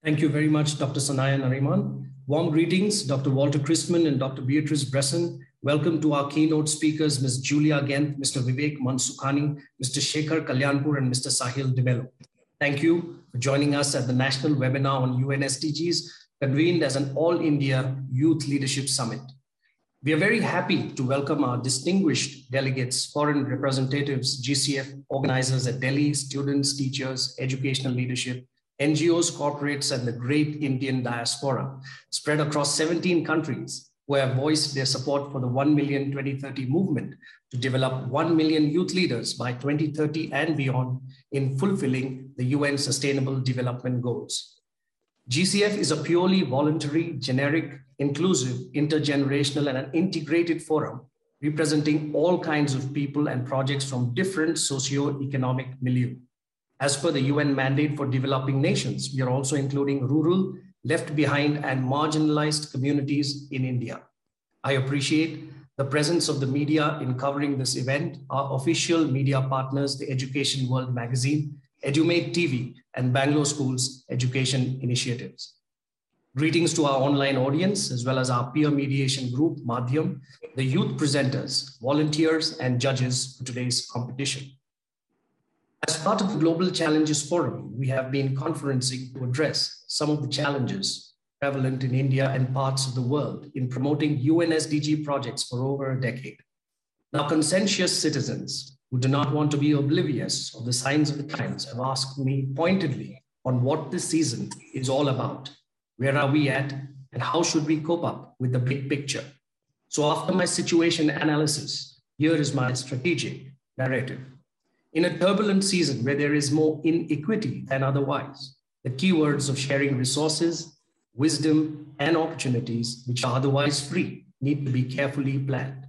Thank you very much, Dr. Sanaya Nariman. Warm greetings, Dr. Walter Christman and Dr. Beatrice Bresson. Welcome to our keynote speakers, Ms. Julia Gent, Mr. Vivek Mansukhani, Mr. Shekhar Kalyanpur, and Mr. Sahil DeMello. Thank you for joining us at the National Webinar on UN SDGs, convened as an All-India Youth Leadership Summit. We are very happy to welcome our distinguished delegates, foreign representatives, GCF organizers at Delhi, students, teachers, educational leadership, NGOs, corporates, and the great Indian diaspora spread across 17 countries who have voiced their support for the 1 Million 2030 movement to develop 1 million youth leaders by 2030 and beyond in fulfilling the UN Sustainable Development Goals. GCF is a purely voluntary, generic, inclusive, intergenerational, and an integrated forum representing all kinds of people and projects from different socio-economic milieux. As per the UN mandate for developing nations, we are also including rural, left behind, and marginalized communities in India. I appreciate the presence of the media in covering this event, our official media partners, the Education World Magazine, EduMate TV, and Bangalore Schools Education Initiatives. Greetings to our online audience, as well as our peer mediation group, Madhyam, the youth presenters, volunteers, and judges for today's competition. As part of the Global Challenges Forum, we have been conferencing to address some of the challenges prevalent in India and parts of the world in promoting UN SDG projects for over a decade. Now, conscientious citizens who do not want to be oblivious of the signs of the times have asked me pointedly on what this season is all about. Where are we at, and how should we cope up with the big picture? So after my situation analysis, here is my strategic narrative. In a turbulent season where there is more inequity than otherwise, the keywords of sharing resources, wisdom, and opportunities, which are otherwise free, need to be carefully planned.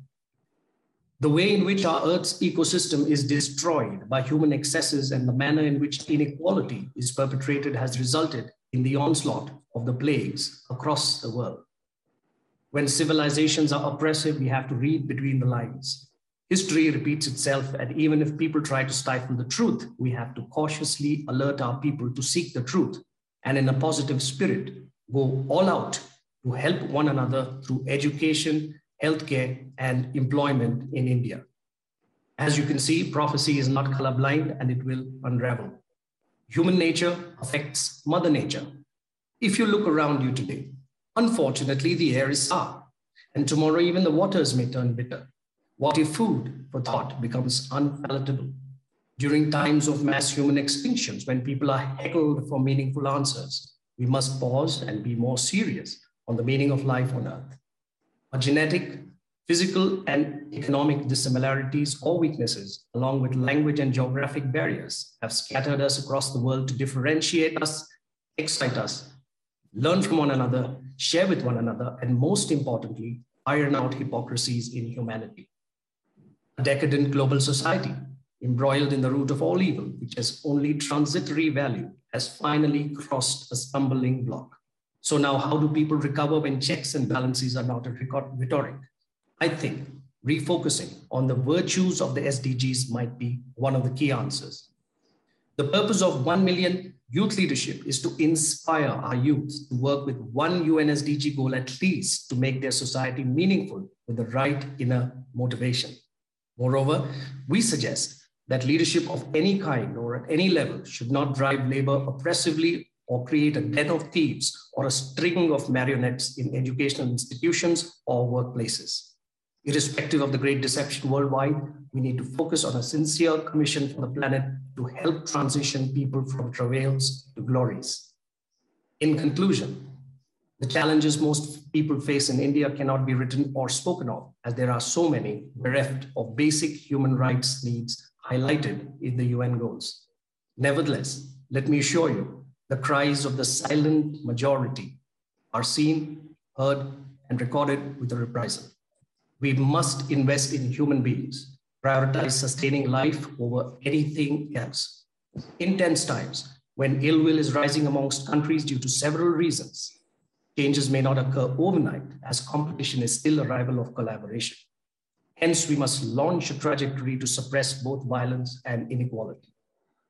The way in which our Earth's ecosystem is destroyed by human excesses and the manner in which inequality is perpetrated has resulted in the onslaught of the plagues across the world. When civilizations are oppressive, we have to read between the lines. History repeats itself, and even if people try to stifle the truth, we have to cautiously alert our people to seek the truth and in a positive spirit, go all out to help one another through education, healthcare, and employment in India. As you can see, prophecy is not colorblind and it will unravel. Human nature affects Mother Nature. If you look around you today, unfortunately, the air is sour, and tomorrow even the waters may turn bitter. What if food for thought becomes unpalatable? During times of mass human extinctions, when people are heckled for meaningful answers, we must pause and be more serious on the meaning of life on Earth. Our genetic, physical, and economic dissimilarities or weaknesses, along with language and geographic barriers, have scattered us across the world to differentiate us, excite us, learn from one another, share with one another, and most importantly, iron out hypocrisies in humanity. A decadent global society, embroiled in the root of all evil, which has only transitory value, has finally crossed a stumbling block. So now how do people recover when checks and balances are not a rhetoric? I think refocusing on the virtues of the SDGs might be one of the key answers. The purpose of 1 million youth leadership is to inspire our youth to work with one UN SDG goal at least to make their society meaningful with the right inner motivation. Moreover, we suggest that leadership of any kind or at any level should not drive labor oppressively or create a den of thieves or a string of marionettes in educational institutions or workplaces. Irrespective of the great deception worldwide, we need to focus on a sincere commission for the planet to help transition people from travails to glories. In conclusion, the challenges most people face in India cannot be written or spoken of, as there are so many bereft of basic human rights needs highlighted in the UN goals. Nevertheless, let me assure you, the cries of the silent majority are seen, heard, and recorded with a reprisal. We must invest in human beings, prioritize sustaining life over anything else. In tense times, when ill will is rising amongst countries due to several reasons, changes may not occur overnight, as competition is still a rival of collaboration. Hence, we must launch a trajectory to suppress both violence and inequality.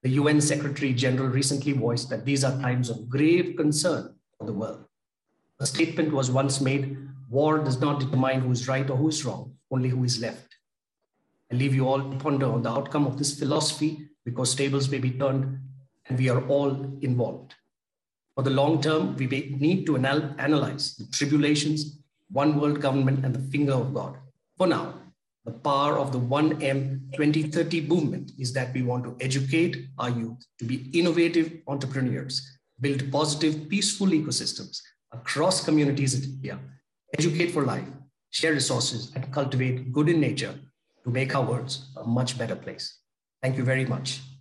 The UN Secretary General recently voiced that these are times of grave concern for the world. A statement was once made, war does not determine who is right or who is wrong, only who is left. I leave you all to ponder on the outcome of this philosophy, because tables may be turned and we are all involved. For the long term, we need to analyze the tribulations, one world government, and the finger of God. For now, the power of the 1M 2030 movement is that we want to educate our youth to be innovative entrepreneurs, build positive, peaceful ecosystems across communities in India, educate for life, share resources, and cultivate good in nature to make our world a much better place. Thank you very much.